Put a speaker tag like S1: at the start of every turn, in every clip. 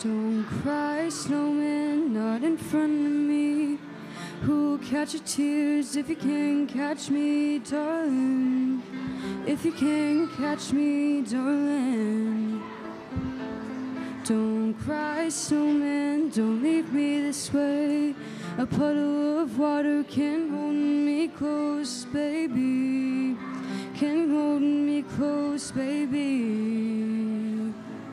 S1: Don't cry, snowman, not in front of me. Who'll catch your tears if you can't catch me, darling? If you can't catch me, darling. Don't cry, snowman, don't leave me this way. A puddle of water can hold me close, baby. Can hold me close, baby.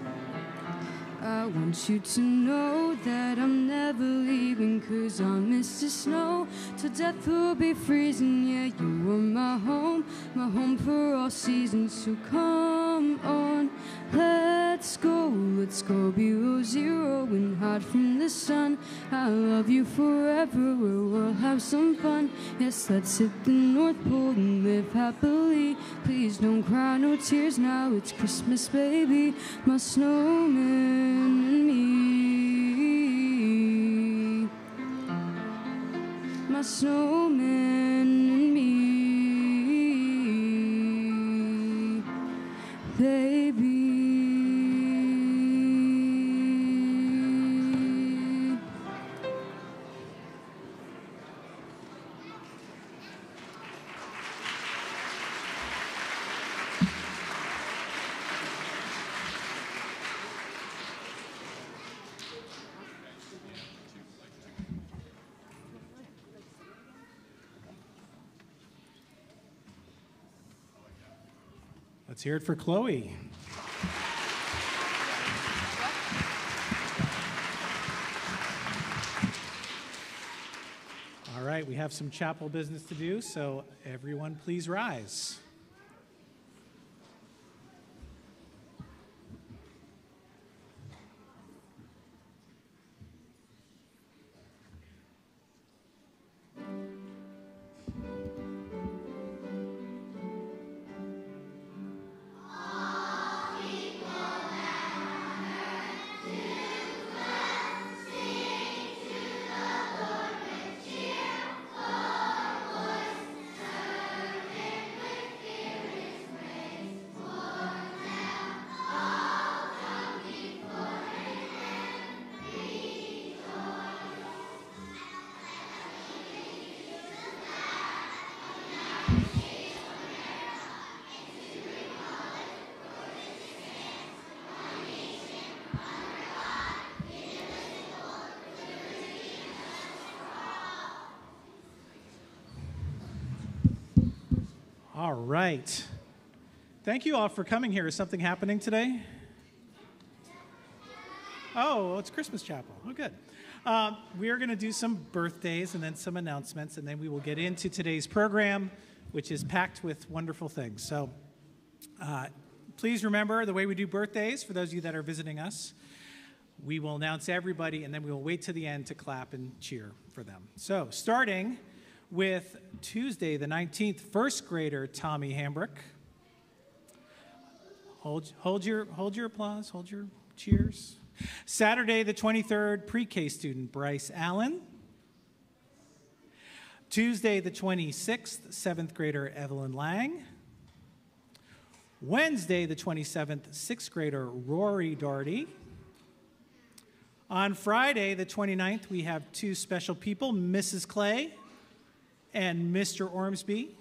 S1: I want you to know that I'm never leaving, 'cause I'm Mr. Snow till death will be freezing. Yeah, you are my home for all seasons. So come on, let's go below zero and hide from the sun. I love you forever, we'll have some fun. Yes, let's hit the North Pole and live happily. Please don't cry, no tears now, it's Christmas, baby. My snowman and me. My snowman and me, baby.
S2: Let's hear it for Chloe. All right, we have some chapel business to do, so everyone please rise. All right. Thank you all for coming here. Is something happening today? Oh, it's Christmas Chapel. Oh, good. We are going to do some birthdays and then some announcements, and then we will get into today's program, which is packed with wonderful things. So please remember the way we do birthdays, for those of you that are visiting us. We will announce everybody, and then we will wait to the end to clap and cheer for them. So starting with Tuesday, the 19th, first grader Tommy Hambrick. Hold your applause, hold your cheers. Saturday, the 23rd, pre-K student Bryce Allen. Tuesday, the 26th, seventh grader Evelyn Lang. Wednesday, the 27th, sixth grader Rory Doherty. On Friday, the 29th, we have two special people, Mrs. Clay and Mr. Ormsby.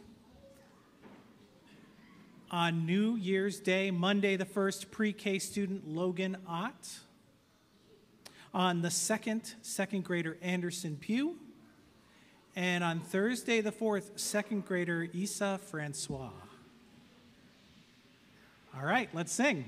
S2: On New Year's Day, Monday the 1st, pre-K student Logan Ott. On the 2nd, second grader Anderson Pugh. And on Thursday the 4th, second grader Issa Francois. All right, let's sing.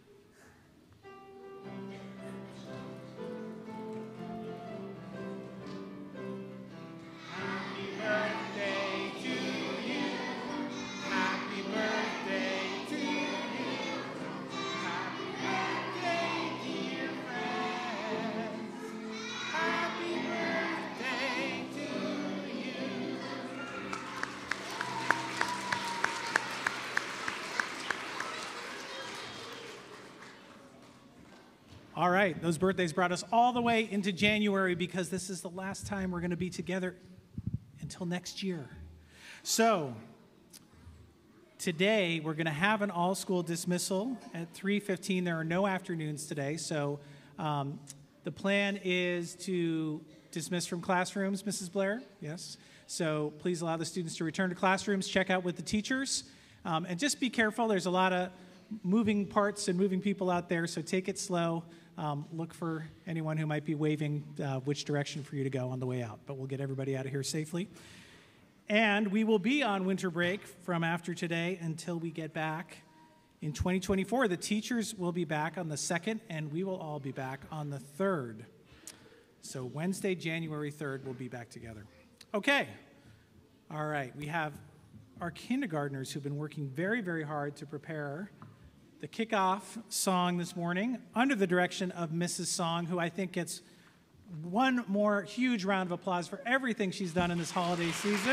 S2: All right, those birthdays brought us all the way into January because this is the last time we're going to be together until next year. So today we're going to have an all-school dismissal at 3:15. There are no afternoons today, so The plan is to dismiss from classrooms, Mrs. Blair? Yes. So please allow the students to return to classrooms, check out with the teachers, and just be careful. There's a lot of moving parts and moving people out there, so take it slow. Look for anyone who might be waving which direction for you to go on the way out, but we'll get everybody out of here safely. And we will be on winter break from after today until we get back in 2024. The teachers will be back on the 2nd, and we will all be back on the 3rd. So Wednesday, January 3rd, we'll be back together. Okay. All right. We have our kindergartners who've been working very, very hard to prepare the kickoff song this morning under the direction of Mrs. Song, who I think gets one more huge round of applause for everything she's done in this holiday season.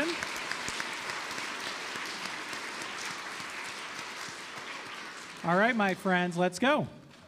S2: All right, my friends, let's go.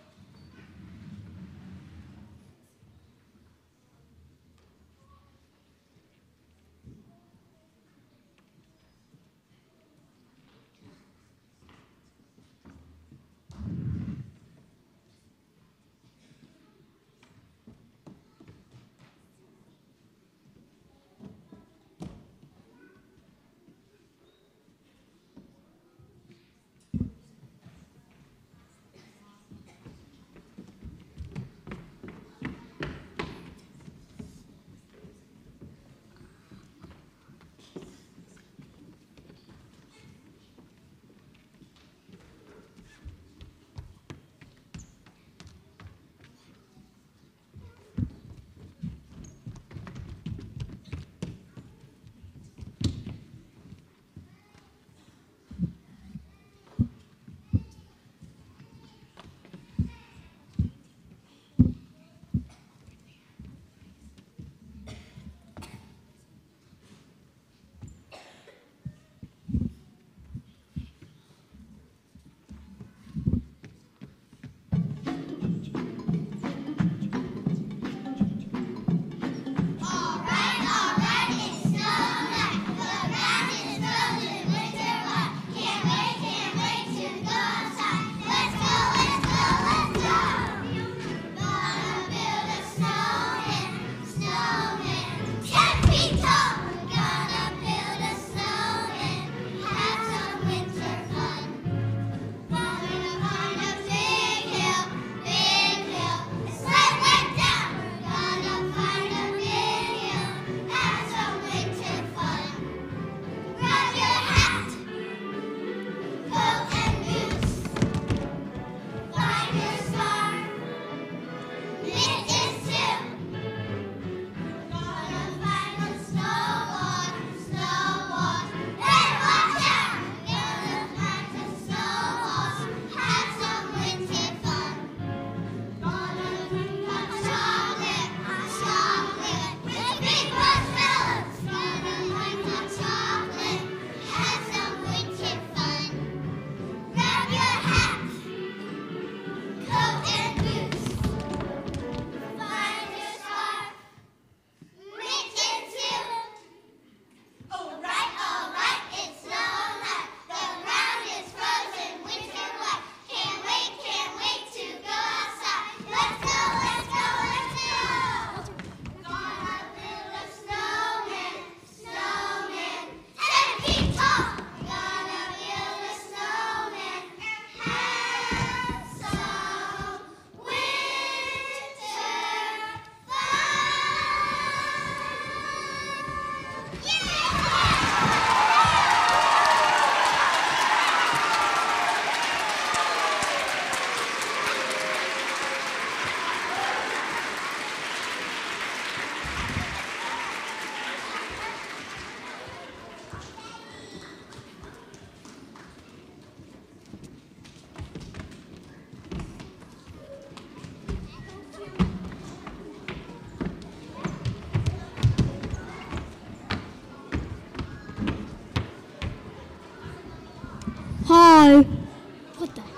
S1: Hi. What the heck?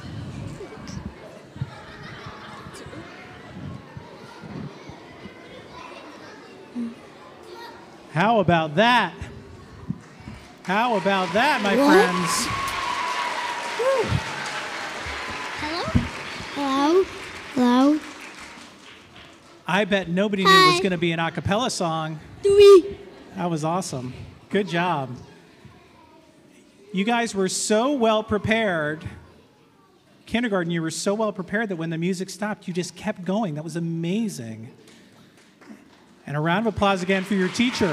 S2: How about that? How about that, my
S1: What?
S2: friends?
S1: Hello? Hello? Hello?
S2: I bet nobody knew it was going to be an a cappella song. That was awesome. Good job. You guys were so well prepared. Kindergarten, you were so well prepared that when the music stopped, you just kept going. That was amazing. And a round of applause again for your teacher.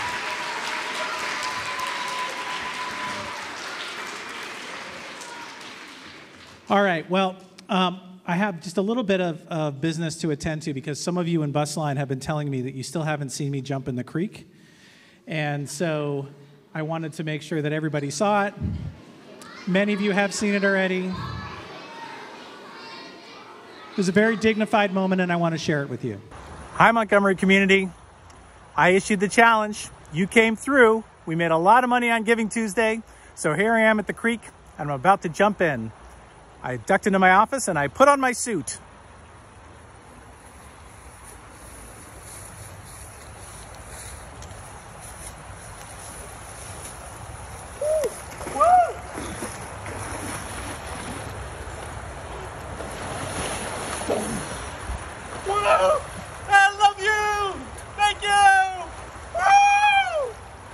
S2: All right, well, I have just a little bit of business to attend to because some of you in Busline have been telling me that you still haven't seen me jump in the creek. And so I wanted to make sure that everybody saw it. Many of you have seen it already. It was a very dignified moment, and I want to share it with you. Hi, Montgomery community. I issued the challenge. You came through. We made a lot of money on Giving Tuesday. So here I am at the creek, and I'm about to jump in. I ducked into my office and I put on my suit. Woo! Woo! I love you! Thank you! Woo!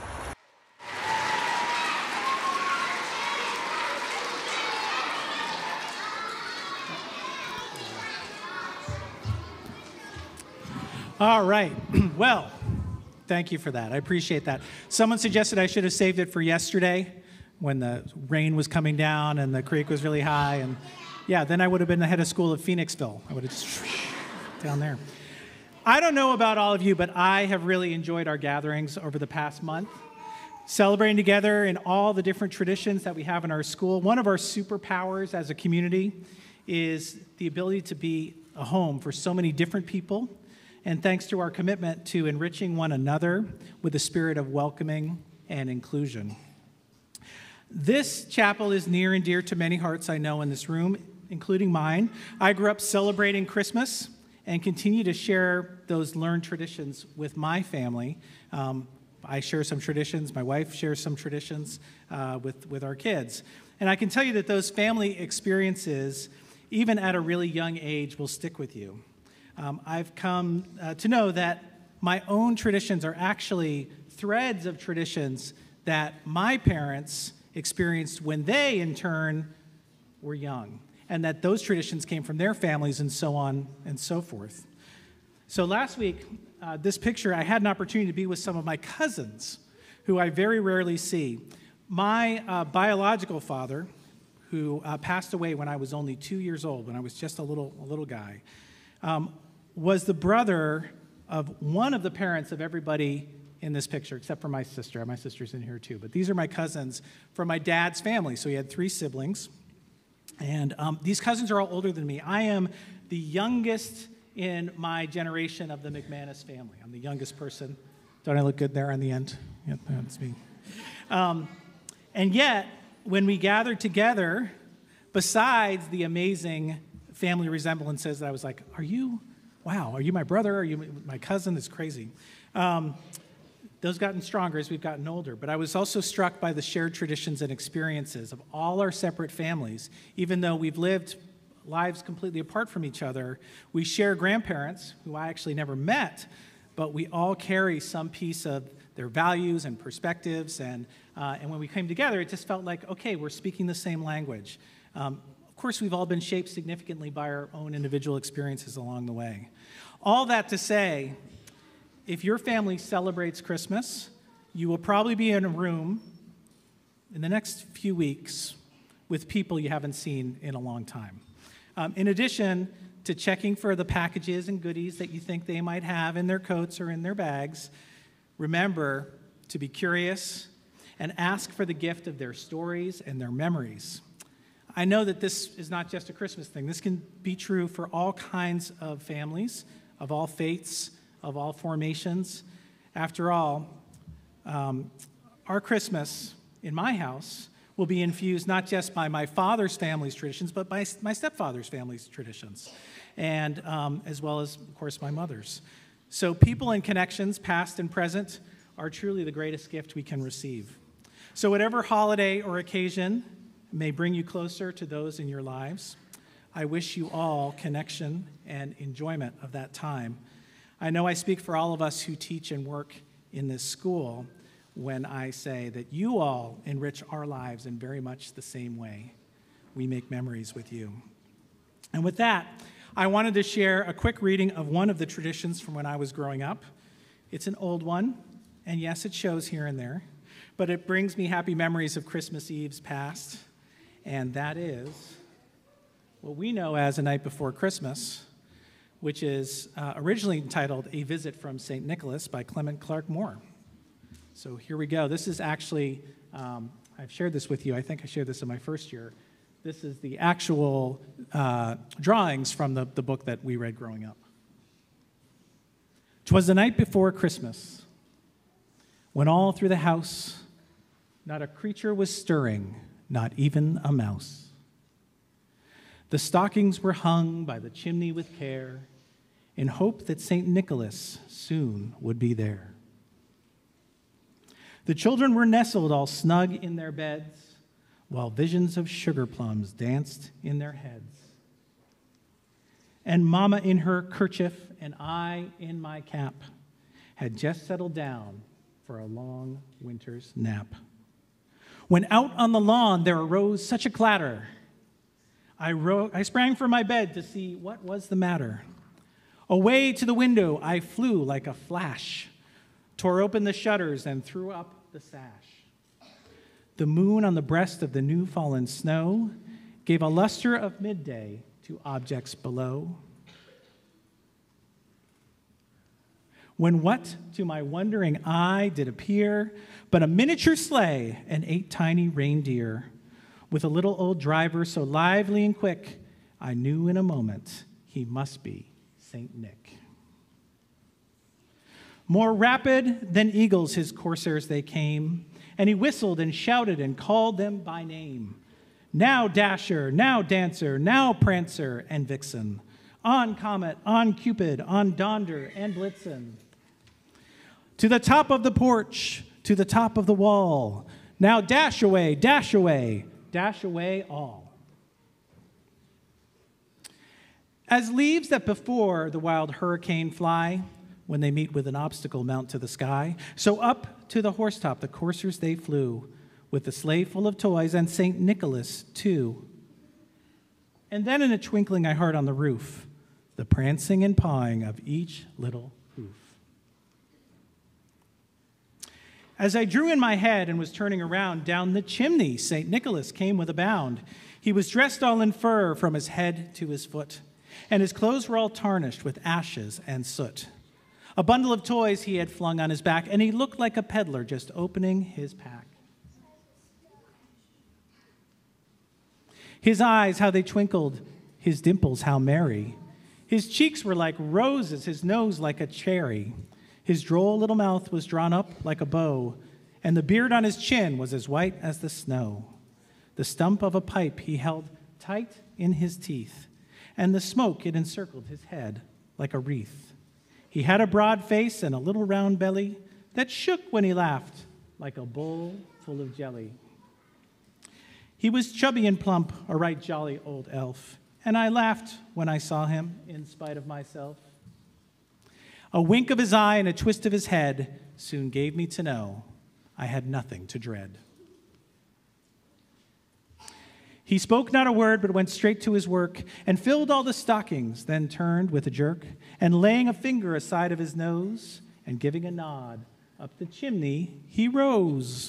S2: All right. Well, thank you for that. I appreciate that. Someone suggested I should have saved it for yesterday when the rain was coming down and the creek was really high. And yeah, then I would have been the head of school of Phoenixville. I would have just down there. I don't know about all of you, but I have really enjoyed our gatherings over the past month, celebrating together in all the different traditions that we have in our school. One of our superpowers as a community is the ability to be a home for so many different people. And thanks to our commitment to enriching one another with a spirit of welcoming and inclusion. This chapel is near and dear to many hearts I know in this room, including mine. I grew up celebrating Christmas and continue to share those learned traditions with my family. I share some traditions. My wife shares some traditions with our kids. And I can tell you that those family experiences, even at a really young age, will stick with you. I've come to know that my own traditions are actually threads of traditions that my parents experienced when they, in turn, were young, and that those traditions came from their families and so on and so forth. So last week, this picture, I had an opportunity to be with some of my cousins, who I very rarely see. My biological father, who passed away when I was only 2 years old, when I was just a little guy, was the brother of one of the parents of everybody in this picture, except for my sister. My sister's in here too, but these are my cousins from my dad's family. So he had 3 siblings, and these cousins are all older than me. I am the youngest in my generation of the McManus family. I'm the youngest person. Don't I look good there on the end? Yep, that's me. And yet, when we gathered together, besides the amazing family resemblances, I was like, are you my brother? Are you my cousin? It's crazy. Those gotten stronger as we've gotten older. But I was also struck by the shared traditions and experiences of all our separate families. Even though we've lived lives completely apart from each other, we share grandparents, who I actually never met, but we all carry some piece of their values and perspectives. And when we came together, it just felt like, okay, we're speaking the same language. Of course, we've all been shaped significantly by our own individual experiences along the way. All that to say, if your family celebrates Christmas, you will probably be in a room in the next few weeks with people you haven't seen in a long time. In addition to checking for the packages and goodies that you think they might have in their coats or in their bags, remember to be curious and ask for the gift of their stories and their memories. I know that this is not just a Christmas thing. This can be true for all kinds of families, of all faiths, of all formations. After all, our Christmas in my house will be infused not just by my father's family's traditions, but by my stepfather's family's traditions, and as well as, of course, my mother's. So people and connections, past and present, are truly the greatest gift we can receive. So whatever holiday or occasion may bring you closer to those in your lives, I wish you all connection and enjoyment of that time. I know I speak for all of us who teach and work in this school when I say that you all enrich our lives in very much the same way. We make memories with you. And with that, I wanted to share a quick reading of one of the traditions from when I was growing up. It's an old one, and yes, it shows here and there, but it brings me happy memories of Christmas Eves past, and that is what we know as A Night Before Christmas, which is originally entitled A Visit from St. Nicholas by Clement Clarke Moore. So here we go. This is actually, I've shared this with you. I think I shared this in my first year. This is the actual drawings from the book that we read growing up. 'Twas the night before Christmas, when all through the house not a creature was stirring, not even a mouse. The stockings were hung by the chimney with care, in hope that St. Nicholas soon would be there. The children were nestled all snug in their beds, while visions of sugar plums danced in their heads. And Mama in her kerchief and I in my cap had just settled down for a long winter's nap. When out on the lawn there arose such a clatter, I sprang from my bed to see what was the matter. Away to the window I flew like a flash, tore open the shutters and threw up the sash. The moon on the breast of the new fallen snow gave a luster of midday to objects below. When what to my wondering eye did appear but a miniature sleigh and 8 tiny reindeer, with a little old driver so lively and quick, I knew in a moment he must be St. Nick. More rapid than eagles his coursers they came, and he whistled and shouted and called them by name. Now Dasher, now Dancer, now Prancer and Vixen, on Comet, on Cupid, on Donder and Blitzen. To the top of the porch, to the top of the wall, now dash away, dash away, dash away all. As leaves that before the wild hurricane fly, when they meet with an obstacle mount to the sky, so up to the horsetop the coursers they flew, with the sleigh full of toys and St. Nicholas too. And then in a twinkling I heard on the roof the prancing and pawing of each little hoof. As I drew in my head and was turning around, down the chimney St. Nicholas came with a bound. He was dressed all in fur from his head to his foot, and his clothes were all tarnished with ashes and soot. A bundle of toys he had flung on his back, and he looked like a peddler just opening his pack. His eyes, how they twinkled, his dimples, how merry. His cheeks were like roses, his nose like a cherry. His droll little mouth was drawn up like a bow, and the beard on his chin was as white as the snow. The stump of a pipe he held tight in his teeth, and the smoke it encircled his head like a wreath. He had a broad face and a little round belly that shook when he laughed like a bowl full of jelly. He was chubby and plump, a right jolly old elf, and I laughed when I saw him in spite of myself. A wink of his eye and a twist of his head soon gave me to know I had nothing to dread. He spoke not a word, but went straight to his work and filled all the stockings, then turned with a jerk, and laying a finger aside of his nose and giving a nod up the chimney, he rose.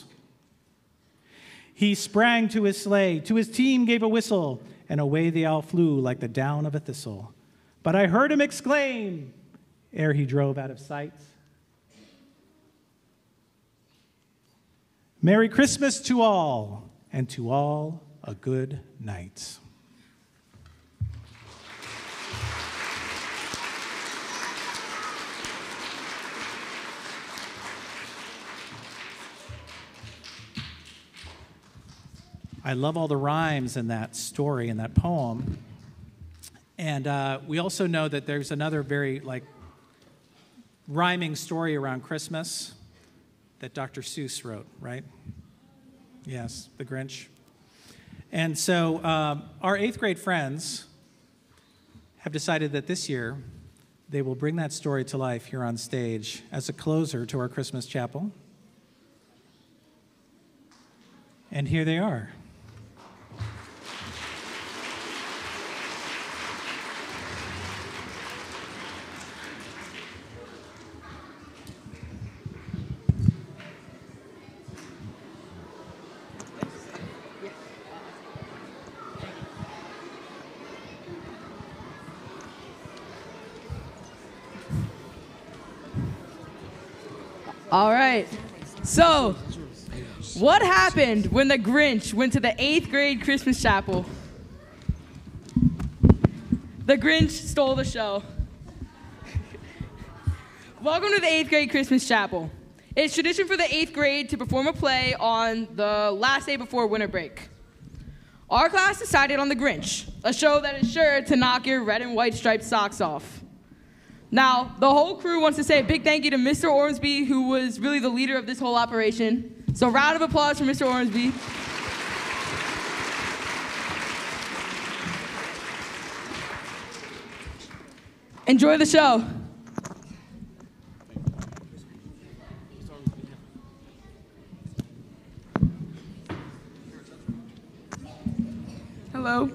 S2: He sprang to his sleigh, to his team gave a whistle, and away they all flew like the down of a thistle. But I heard him exclaim, ere he drove out of sight, Merry Christmas to all, and to all a good night. I love all the rhymes in that story, in that poem. And we also know that there's another very rhyming story around Christmas that Dr. Seuss wrote, right? Yes, The Grinch. And so our 8th grade friends have decided that this year They will bring that story to life here on stage as a closer to our Christmas chapel. And here they are.
S3: All right. So, what happened when the Grinch went to the 8th grade Christmas chapel? The Grinch stole the show. Welcome to the 8th grade Christmas chapel. It's tradition for the 8th grade to perform a play on the last day before winter break. Our class decided on the Grinch, a show that is sure to knock your red and white striped socks off. Now, the whole crew wants to say a big thank you to Mr. Ormsby, who was really the leader of this whole operation. So, round of applause for Mr. Ormsby. Enjoy the show. Hello.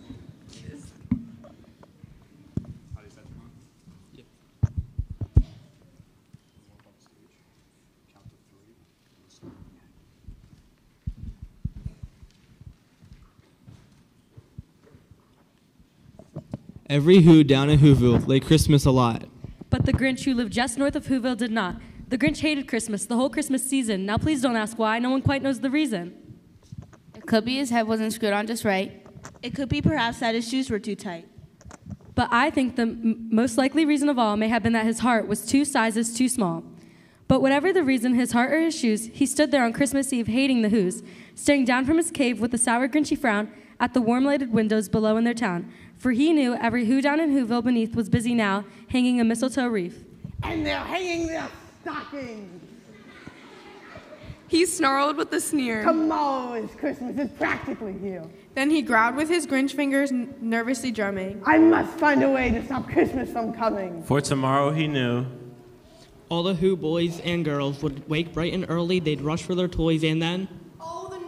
S4: Every Who down in Whoville liked Christmas a lot.
S5: But the Grinch who lived just north of Whoville did not. The Grinch hated Christmas, the whole Christmas season. Now please don't ask why, no one quite knows the reason.
S6: It could be his head wasn't screwed on just right.
S7: It could be perhaps that his shoes were too tight.
S5: But I think the most likely reason of all may have been that his heart was 2 sizes too small. But whatever the reason, his heart or his shoes, he stood there on Christmas Eve hating the Whos, staring down from his cave with a sour, grinchy frown at the warm-lighted windows below in their town. For he knew every Who down in Whoville beneath was busy now, hanging a mistletoe wreath.
S8: And they're hanging their stockings.
S9: He snarled with a sneer.
S8: Tomorrow is Christmas. It's practically here.
S9: Then he growled with his Grinch fingers, nervously drumming.
S8: I must find a way to stop Christmas from coming.
S10: For tomorrow he knew.
S4: All the Who boys and girls would wake bright and early, they'd rush for their toys, and then...
S11: Oh, the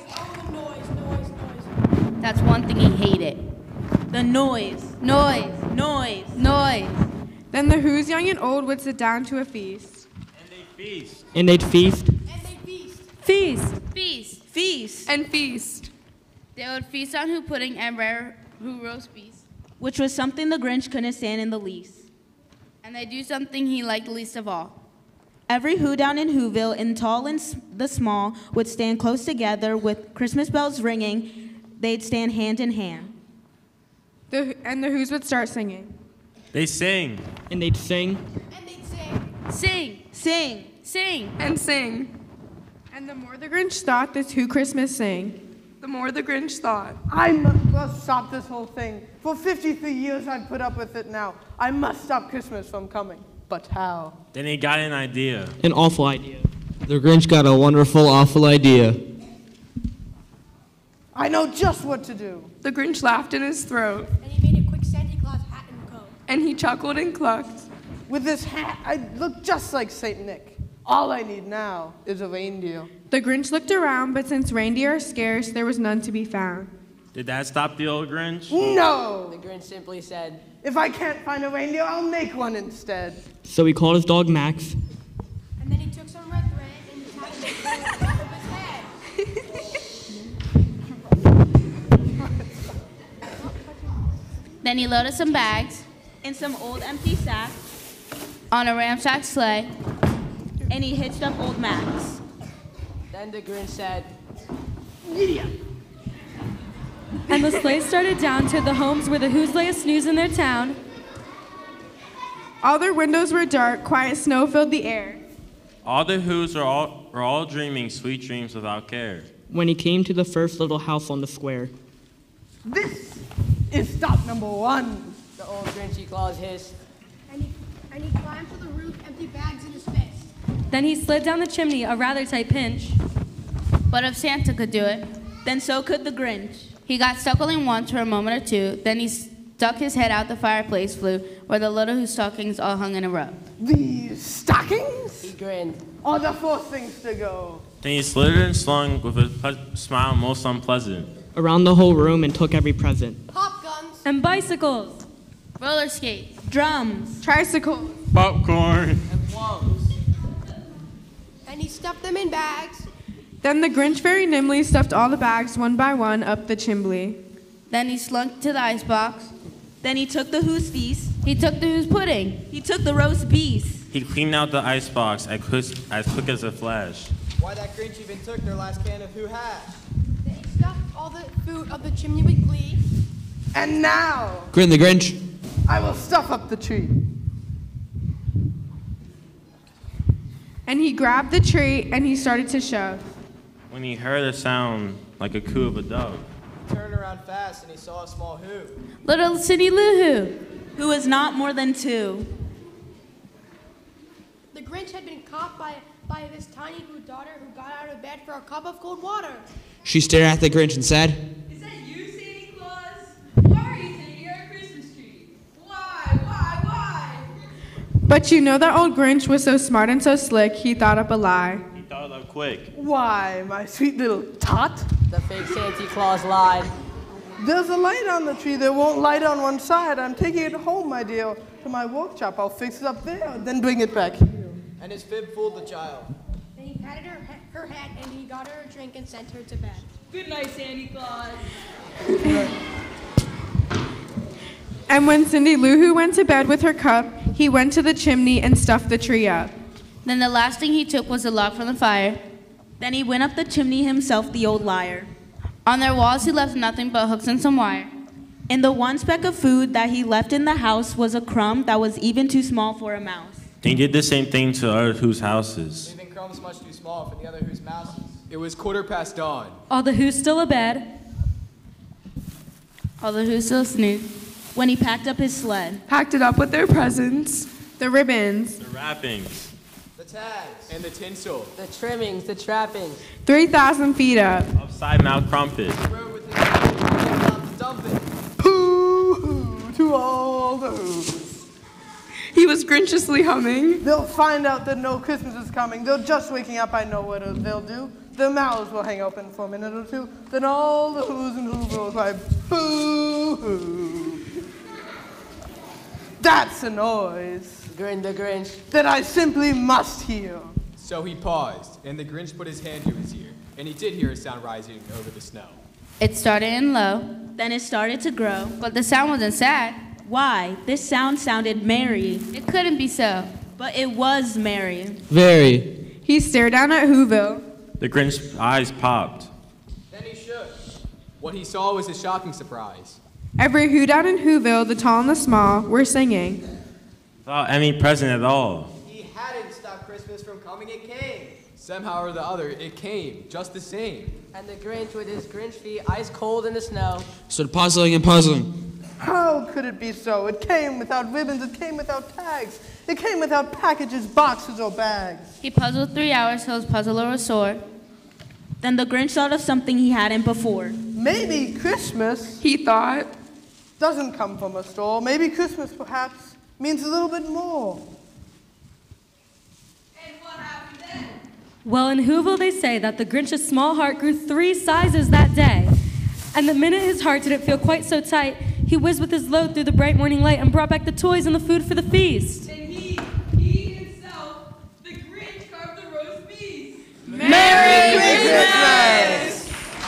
S11: noise.
S6: That's one thing he hated.
S7: The noise.
S6: Noise.
S7: Noise.
S6: Noise.
S9: Then the Who's young and old would sit down to a feast.
S10: And they'd feast.
S4: And they'd feast.
S5: Feast.
S6: Feast.
S7: Feast.
S9: And feast.
S6: They would feast on Who pudding and rare Who roast beef.
S7: Which was something the Grinch couldn't stand in the least.
S6: And they do something he liked least of all.
S7: Every Who down in Whoville, in tall and the small, would stand close together with Christmas bells ringing. They'd stand hand in hand.
S9: And the Who's would start singing.
S10: They sing.
S4: And they'd sing.
S11: And they'd sing.
S6: Sing.
S7: Sing.
S6: Sing.
S9: And sing. And the more the Grinch thought this Who Christmas sang, the more the Grinch thought.
S8: I must stop this whole thing. For 53 years I've put up with it now. I must stop Christmas from coming. But how?
S10: Then he got an idea.
S4: An awful idea. The Grinch got a wonderful, awful idea.
S8: I know just what to do.
S9: The Grinch laughed in his throat.
S11: And he made a quick Santa Claus hat and coat.
S9: And he chuckled and clucked.
S8: With this hat, I look just like St. Nick. All I need now is a reindeer.
S9: The Grinch looked around, but since reindeer are scarce, there was none to be found.
S10: Did that stop the old Grinch?
S8: No!
S12: The Grinch simply said,
S8: if I can't find a reindeer, I'll make one instead.
S4: So he called his dog Max.
S11: And then he took some red thread and tied it on the top of his head.
S6: Then he loaded some bags
S7: In some old empty sacks.
S6: On a ramshacked sleigh.
S7: And he hitched up old Max.
S12: Then the Grinch said,
S8: Idiot!
S5: And the sleigh started down to the homes where the Whos lay a snooze in their town.
S9: All their windows were dark, quiet snow filled the air.
S10: All the Whos were all dreaming sweet dreams without care.
S4: When he came to the first little house on the square.
S8: This is stop number 1.
S12: The old Grinchy Claus hissed.
S11: And he climbed to the roof, empty bags in his fist.
S5: Then he slid down the chimney, a rather tight pinch.
S6: But if Santa could do it,
S7: then so could the Grinch.
S6: He got stuck only once for a moment or two, then stuck his head out the fireplace flue, where the little Who stockings all hung in a row.
S8: These stockings
S12: He grinned.
S8: are the first things to go.
S10: Then he slithered and slung with a smile most unpleasant.
S4: Around the whole room and took every present.
S11: Pop guns.
S5: And bicycles.
S6: Roller skates.
S7: Drums.
S9: Tricycles.
S10: Popcorn.
S12: And blows.
S11: And he stuffed them in bags.
S9: Then the Grinch very nimbly stuffed all the bags one by one up the chimney.
S6: Then he slunk to the icebox.
S7: Then he took the Who's feast.
S6: He took the Who's pudding.
S7: He took the roast beef.
S10: He cleaned out the icebox as quick as a flash.
S13: Why that Grinch even took their last can of Who hash.
S11: Then he stuffed all the food up the chimney with glee.
S8: And now,
S14: Grin the Grinch.
S8: I will stuff up the tree.
S9: And he grabbed the tree and he started to shove.
S10: When he heard a sound like a coo of a dove.
S13: He turned around fast and he saw a small Who.
S6: Little Cindy Lou Who.
S7: Who is not more than 2.
S11: The Grinch had been caught by this tiny Who daughter who got out of bed for a cup of cold water.
S14: She stared at the Grinch and said,
S3: Is that you, Santa Claus? Why are you taking our Christmas tree? Why?
S9: But you know that old Grinch was so smart and so slick, he thought up a lie.
S10: He thought it up quick.
S8: Why, my sweet little tot?
S12: The fake Santa Claus lied.
S8: There's a light on the tree that won't light on one side. I'm taking it home, my dear, to my workshop. I'll fix it up there, then bring it back here.
S13: And his fib fooled the child.
S11: Then he patted her head and he got her a drink and sent her to bed.
S3: Good night, Santa Claus.
S9: And when Cindy Lou Who went to bed with her cup, he went to the chimney and stuffed the tree up.
S6: Then the last thing he took was a log from the fire.
S7: Then he went up the chimney himself, the old liar.
S6: On their walls he left nothing but hooks and some wire.
S7: And the one speck of food that he left in the house was a crumb that was even too small for a mouse.
S10: They did the same thing to other Who's houses.
S13: Leaving crumbs much too small for the other Who's mouses. It was 15:15 dawn.
S5: All the Who's still abed.
S6: All the Who's still snoozed.
S7: When he packed up his sled.
S9: Packed it up with their presents, the ribbons,
S10: The wrappings.
S13: The tags. And the tinsel.
S12: The trimmings, the trappings.
S9: 3,000 feet up.
S10: Upside mouth crumpet.
S13: Rode with his dumping.
S8: Hoo-hoo to all the Who's.
S9: He was grinchiously humming.
S8: They'll find out that no Christmas is coming. They're just waking up. I know what they'll do. Their mouths will hang open for a minute or two. Then all the Who's in Whoville will cry, hoo-hoo. That's a noise
S12: Grinned the Grinch.
S8: that I simply must hear.
S13: So he paused, and the Grinch put his hand to his ear, and he did hear a sound rising over the snow.
S6: It started in low,
S7: Then it started to grow.
S6: but the sound wasn't sad.
S7: Why? This sound sounded merry.
S6: It couldn't be so.
S7: But it was merry.
S14: Very.
S9: He stared down at Whoville.
S10: The Grinch's eyes popped.
S13: Then he shook. What he saw was a shocking surprise.
S9: Every Who down in Whoville, the tall and the small, were singing.
S10: Without any present at all.
S13: He hadn't stopped Christmas from coming, it came. Somehow or the other, it came, just the same.
S12: And the Grinch with his Grinch feet ice cold in the snow.
S14: Stood puzzling and puzzling.
S8: How could it be so? It came without ribbons. It came without tags. It came without packages, boxes, or bags.
S6: He puzzled 3 hours till his puzzler was sore.
S7: Then the Grinch thought of something he hadn't before.
S8: Maybe Christmas
S9: He thought.
S8: doesn't come from a store. Maybe Christmas, perhaps, means a little bit more.
S3: And what happened then?
S5: Well, in Whoville, they say that the Grinch's small heart grew 3 sizes that day. And the minute his heart didn't feel quite so tight, he whizzed with his load through the bright morning light and brought back the toys and the food for the feast.
S3: And he himself, the Grinch, carved the roast beef.
S8: Merry Christmas!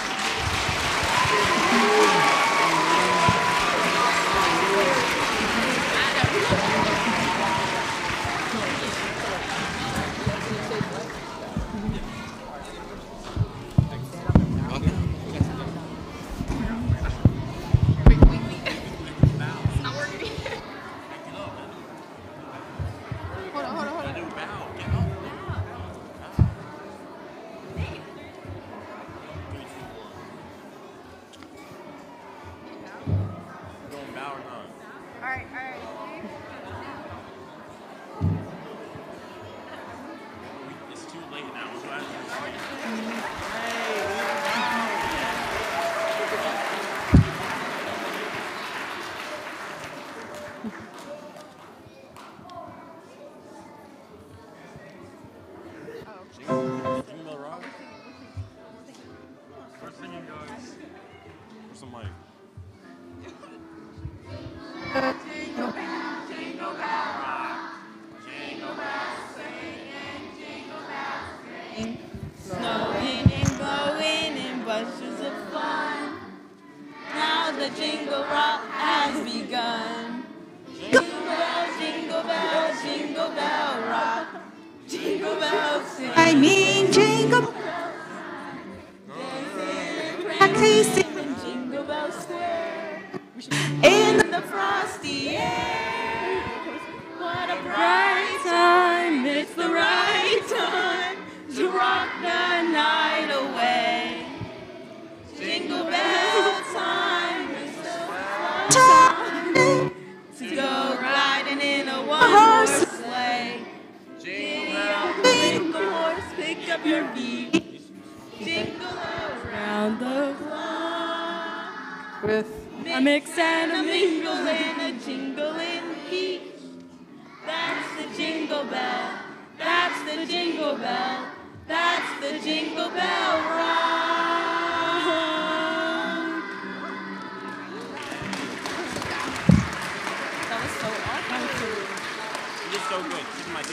S10: It's too late now.
S8: Jingle bell, jingle bell rock. Jingle bells swing and jingle bells ring.
S7: Snowing and blowing in bunches of fun. Now the jingle rock has begun. Jingle bell, jingle bell, jingle bell rock. Jingle bells sing. I mean jingle. Practicing in Jingle Bell Square. In the frosty air. What a bright time. It's the right time to rock the night away. Jingle bell time. It's the time to go riding in a one-horse sleigh. Giddy up, jingle horse, pick up your feet. Jingle around the clock.
S8: With
S7: a mix and a mingle and a jingling beat. That's the jingle bell. That's the jingle bell. That's the jingle bell rock. That was so awesome.
S10: You did so good. Take my.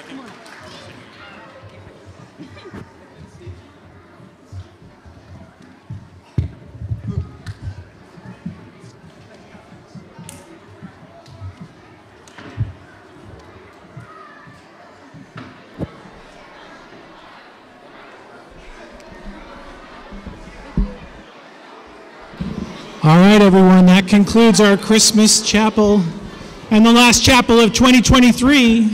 S2: All right, everyone, that concludes our Christmas chapel and the last chapel of 2023.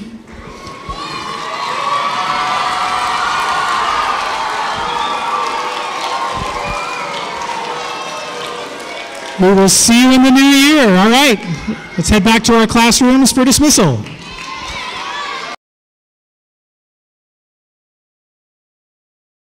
S2: We will see you in the new year. All right, let's head back to our classrooms for dismissal.